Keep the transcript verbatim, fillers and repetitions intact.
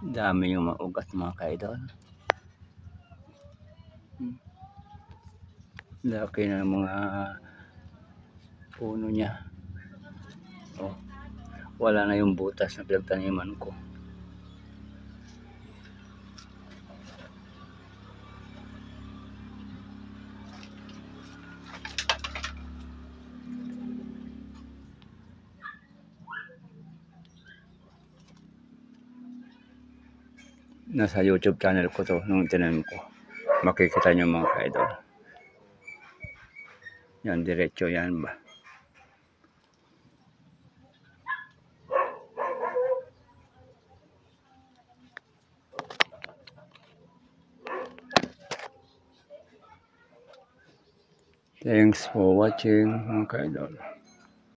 Dami yung maugat mga kaidol. Laki na mga puno niya. Oh, wala na yung butas na pinagtaniman ko. Nasa YouTube channel ko to nung tinanim ko. Makikita nyo mga kaidol. Yan, diretso yan ba. Thanks for watching mga kaidol.